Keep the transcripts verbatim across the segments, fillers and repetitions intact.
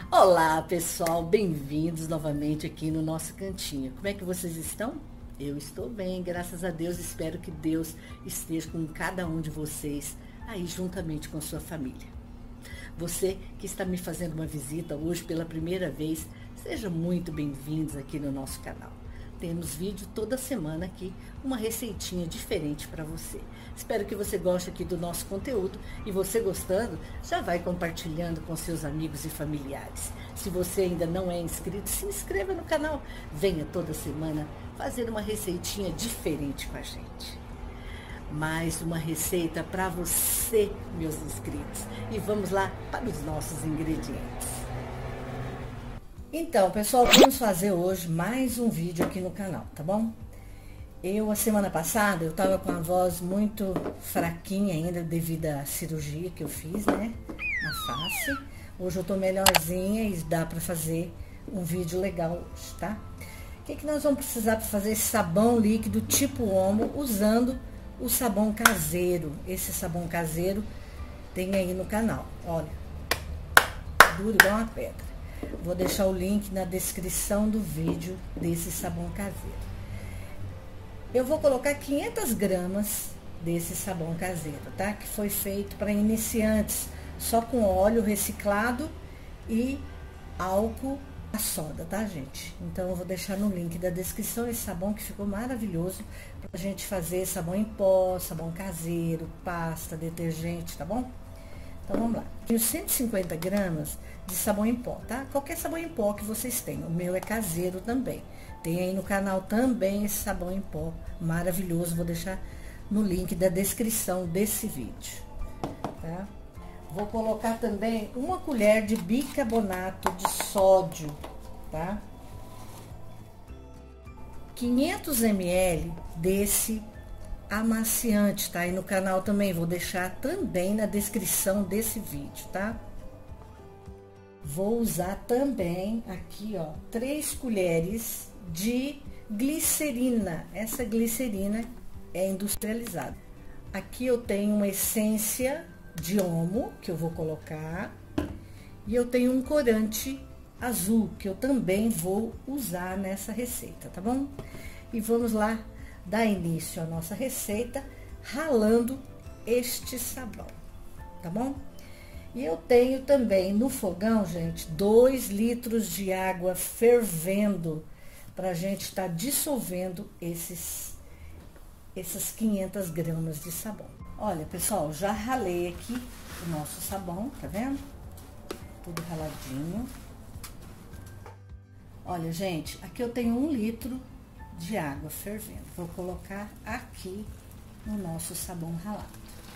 Olá pessoal, bem-vindos novamente aqui no nosso cantinho. Como é que vocês estão? Eu estou bem, graças a Deus. Espero que Deus esteja com cada um de vocês aí juntamente com sua família. Você que está me fazendo uma visita hoje pela primeira vez, seja muito bem-vindos aqui no nosso canal. Temos vídeo toda semana aqui, uma receitinha diferente para você. Espero que você goste aqui do nosso conteúdo e você gostando, já vai compartilhando com seus amigos e familiares. Se você ainda não é inscrito, se inscreva no canal. Venha toda semana fazer uma receitinha diferente com a gente. Mais uma receita para você, meus inscritos. E vamos lá para os nossos ingredientes. Então, pessoal, vamos fazer hoje mais um vídeo aqui no canal, tá bom? Eu, a semana passada, eu tava com a voz muito fraquinha ainda devido à cirurgia que eu fiz, né? Na face. Hoje eu tô melhorzinha e dá pra fazer um vídeo legal hoje, tá? O que que nós vamos precisar para fazer esse sabão líquido tipo Omo, usando o sabão caseiro? Esse sabão caseiro tem aí no canal, olha. Duro igual uma pedra. Vou deixar o link na descrição do vídeo desse sabão caseiro. Eu vou colocar quinhentas gramas desse sabão caseiro, tá? Que foi feito para iniciantes, só com óleo reciclado e álcool a soda, tá, gente? Então, eu vou deixar no link da descrição esse sabão que ficou maravilhoso pra gente fazer sabão em pó, sabão caseiro, pasta, detergente, tá bom? Então, vamos lá. Tenho cento e cinquenta gramas de sabão em pó, tá? Qualquer sabão em pó que vocês tenham. O meu é caseiro também. Tem aí no canal também esse sabão em pó maravilhoso. Vou deixar no link da descrição desse vídeo, tá? Vou colocar também uma colher de bicarbonato de sódio, tá? quinhentos mililitros desse amaciante, tá? Aí no canal também, vou deixar também na descrição desse vídeo, tá? Vou usar também aqui, ó, três colheres de glicerina. Essa glicerina é industrializada. Aqui eu tenho uma essência de Omo, que eu vou colocar. E eu tenho um corante azul, que eu também vou usar nessa receita, tá bom? E vamos lá dar início à nossa receita ralando este sabão, tá bom? E eu tenho também no fogão, gente, dois litros de água fervendo pra gente estar dissolvendo esses, essas quinhentas gramas de sabão. Olha, pessoal, já ralei aqui o nosso sabão, tá vendo? Tudo raladinho. Olha, gente, aqui eu tenho um litro de água fervendo. Vou colocar aqui no nosso sabão ralado.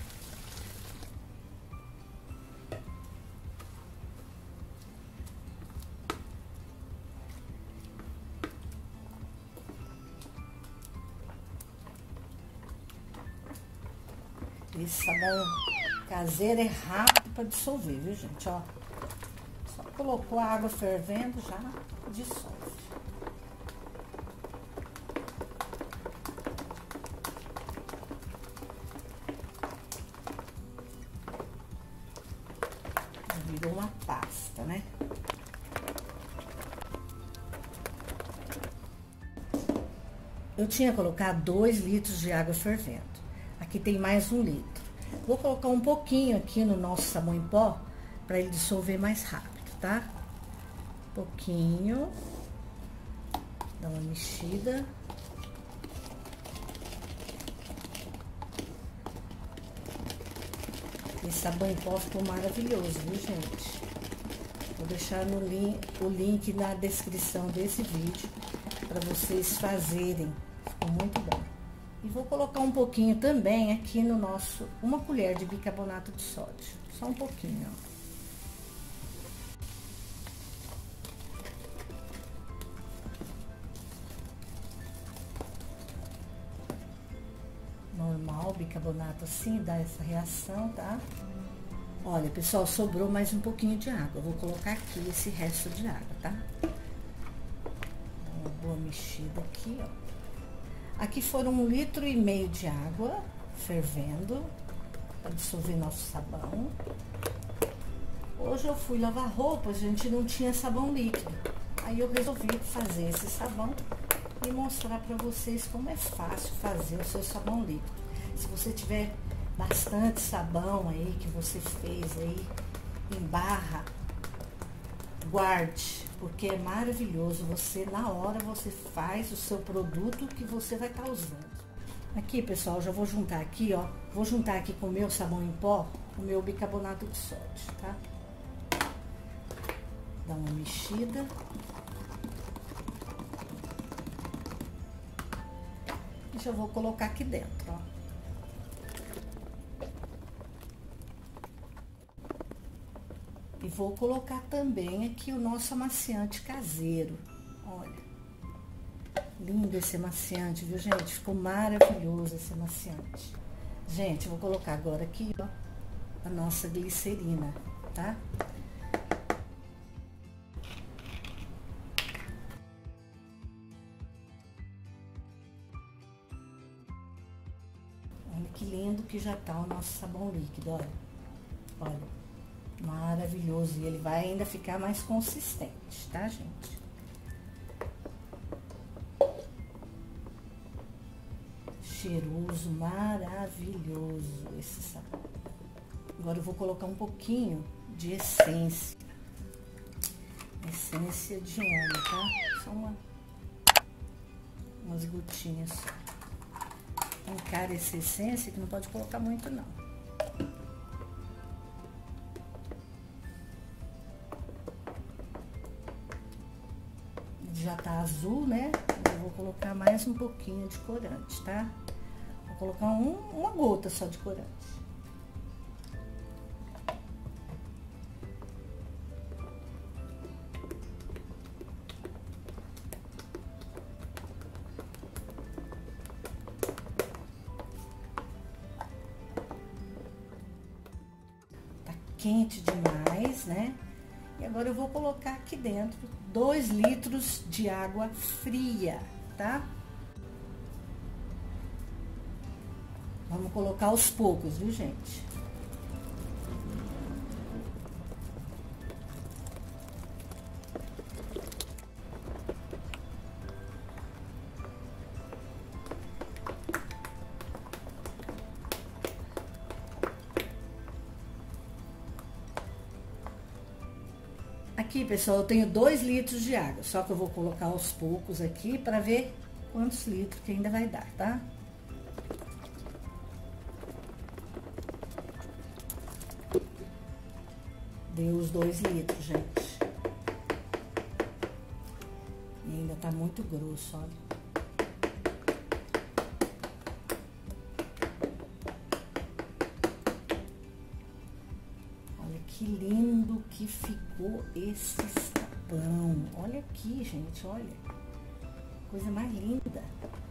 Esse sabão caseiro é rápido para dissolver, viu, gente? Ó, só colocou a água fervendo, já dissolve. Virou uma pasta, né? Eu tinha colocado dois litros de água fervendo. Aqui tem mais um litro. Vou colocar um pouquinho aqui no nosso sabão em pó para ele dissolver mais rápido, tá? Um pouquinho. Dá uma mexida. Esse sabão em pó ficou maravilhoso, viu, gente? Vou deixar no link, o link na descrição desse vídeo para vocês fazerem. Ficou muito bom. E vou colocar um pouquinho também aqui no nosso, uma colher de bicarbonato de sódio. Só um pouquinho, ó. Normal, bicarbonato assim, dá essa reação, tá? Olha, pessoal, sobrou mais um pouquinho de água. Eu vou colocar aqui esse resto de água, tá? Dá uma boa mexida aqui, ó. Aqui foram um litro e meio de água fervendo para dissolver nosso sabão. Hoje eu fui lavar roupa, a gente não tinha sabão líquido. Aí eu resolvi fazer esse sabão e mostrar para vocês como é fácil fazer o seu sabão líquido. Se você tiver bastante sabão aí que você fez aí em barra, guarde, porque é maravilhoso. Você na hora você faz o seu produto que você vai estar usando. Aqui, pessoal, já vou juntar aqui, ó. Vou juntar aqui com o meu sabão em pó, o meu bicarbonato de sódio, tá? Dá uma mexida. E já vou colocar aqui dentro, ó. E vou colocar também aqui o nosso amaciante caseiro. Olha, lindo esse amaciante, viu, gente? Ficou maravilhoso esse amaciante. Gente, eu vou colocar agora aqui, ó, a nossa glicerina, tá? Olha que lindo que já tá o nosso sabão líquido, olha. Olha. Maravilhoso, e ele vai ainda ficar mais consistente, tá, gente? Cheiroso, maravilhoso esse sabão. Agora eu vou colocar um pouquinho de essência. Essência de homem, tá? Só uma, umas gotinhas só. Encara essa essência que não pode colocar muito, não. Já tá azul, né? Eu vou colocar mais um pouquinho de corante, tá? Vou colocar um, uma gota só de corante. Tá quente demais, né? E agora eu vou colocar aqui dentro dois litros de água fria, tá? Vamos colocar aos poucos, viu, gente? Aqui, pessoal, eu tenho dois litros de água, só que eu vou colocar aos poucos aqui para ver quantos litros que ainda vai dar, tá? Deu os dois litros, gente. E ainda tá muito grosso, olha. Que lindo que ficou esse sabão. Olha aqui, gente, olha. Coisa mais linda.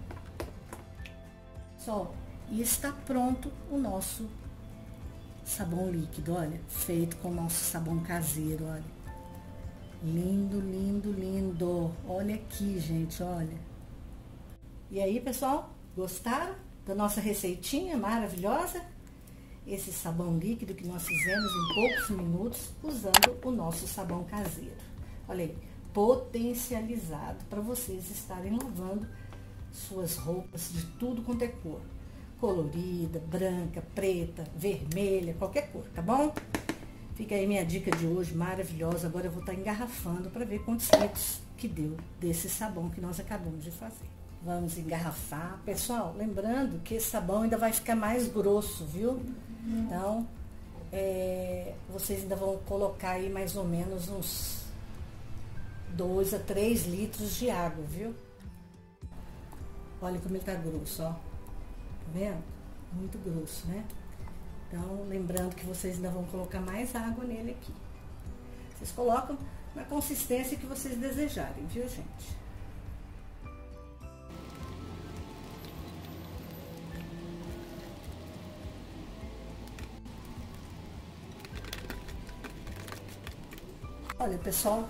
Só, e está pronto o nosso sabão líquido, olha. Feito com o nosso sabão caseiro, olha. Lindo, lindo, lindo. Olha aqui, gente, olha. E aí, pessoal, gostaram da nossa receitinha maravilhosa? Esse sabão líquido que nós fizemos em poucos minutos usando o nosso sabão caseiro. Olha aí, potencializado para vocês estarem lavando suas roupas de tudo quanto é cor. Colorida, branca, preta, vermelha, qualquer cor, tá bom? Fica aí minha dica de hoje, maravilhosa. Agora eu vou estar engarrafando para ver quantos litros que deu desse sabão que nós acabamos de fazer. Vamos engarrafar. Pessoal, lembrando que esse sabão ainda vai ficar mais grosso, viu? Então, é, vocês ainda vão colocar aí mais ou menos uns dois a três litros de água, viu? Olha como ele tá grosso, ó. Tá vendo? Muito grosso, né? Então, lembrando que vocês ainda vão colocar mais água nele aqui. Vocês colocam na consistência que vocês desejarem, viu, gente? Olha, pessoal,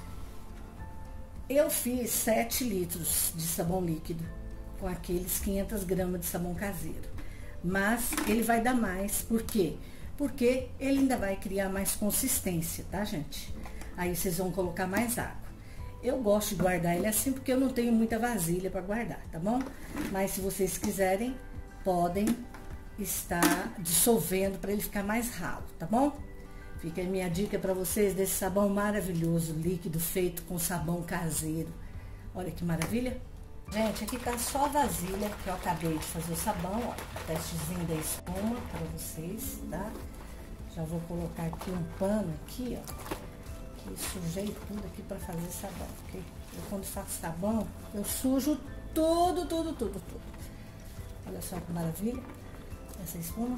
eu fiz sete litros de sabão líquido com aqueles quinhentas gramas de sabão caseiro. Mas ele vai dar mais, por quê? porque ele ainda vai criar mais consistência, tá, gente? Aí vocês vão colocar mais água. Eu gosto de guardar ele assim porque eu não tenho muita vasilha para guardar, tá bom? Mas se vocês quiserem, podem estar dissolvendo para ele ficar mais ralo, tá bom? Fica aí minha dica para vocês desse sabão maravilhoso, líquido, feito com sabão caseiro. Olha que maravilha. Gente, aqui tá só a vasilha que eu acabei de fazer o sabão, ó. Testezinho da espuma para vocês, tá? Já vou colocar aqui um pano aqui, ó. Que sujei tudo aqui para fazer sabão, porque eu quando faço sabão, eu sujo tudo, tudo, tudo, tudo. Olha só que maravilha essa espuma.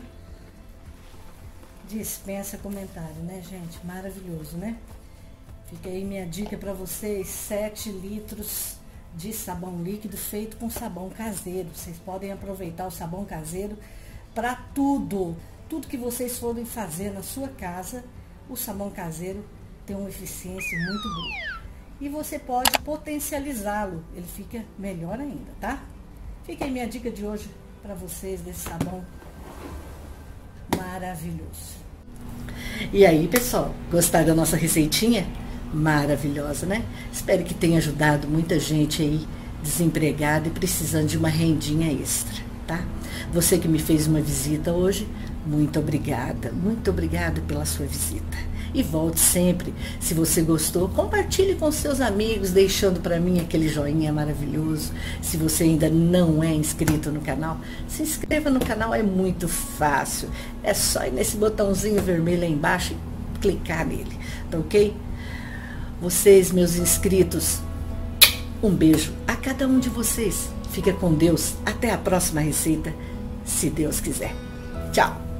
Dispensa comentário, né, gente? Maravilhoso, né? Fica aí minha dica para vocês, sete litros de sabão líquido feito com sabão caseiro. Vocês podem aproveitar o sabão caseiro para tudo. Tudo que vocês forem fazer na sua casa, o sabão caseiro tem uma eficiência muito boa. E você pode potencializá-lo, ele fica melhor ainda, tá? Fica aí minha dica de hoje para vocês desse sabão maravilhoso. E aí, pessoal, gostaram da nossa receitinha? Maravilhosa, né? Espero que tenha ajudado muita gente aí desempregada e precisando de uma rendinha extra, tá? Você que me fez uma visita hoje, muito obrigada, muito obrigada pela sua visita. E volte sempre. Se você gostou, compartilhe com seus amigos, deixando para mim aquele joinha maravilhoso. Se você ainda não é inscrito no canal, se inscreva no canal, é muito fácil. É só ir nesse botãozinho vermelho aí embaixo e clicar nele, tá ok? Vocês, meus inscritos, um beijo a cada um de vocês. Fica com Deus. Até a próxima receita, se Deus quiser. Tchau!